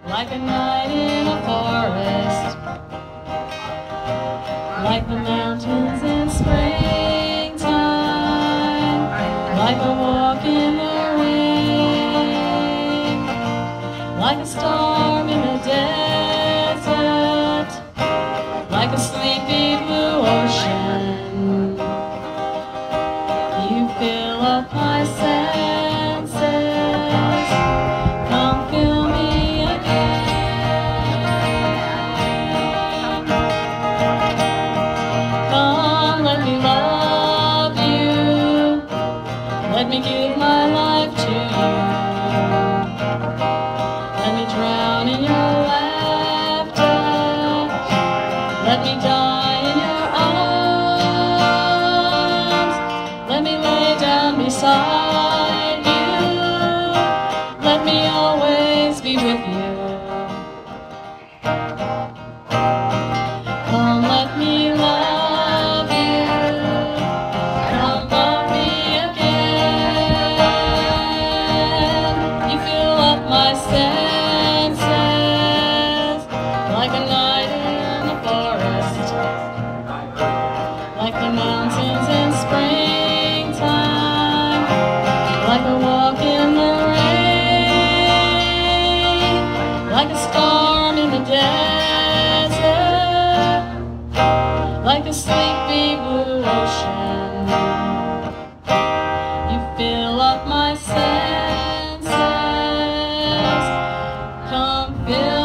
like a night in a forest, like the mountains in springtime, like a walk in the rain, like a storm in the desert, like a sleepy blue ocean. You fill up my senses, come fill me again. Come, let me love you, let me give my life to you. Let me drown in your laughter, let me die in your arms, let me lay down beside you, let me always be with you. Come, let me love you, come love me again. You fill up my senses, like a night in the forest, like the mountains in springtime, like a walk in the rain, like a storm in the desert, like a sleepy blue ocean. You fill up my senses, come fill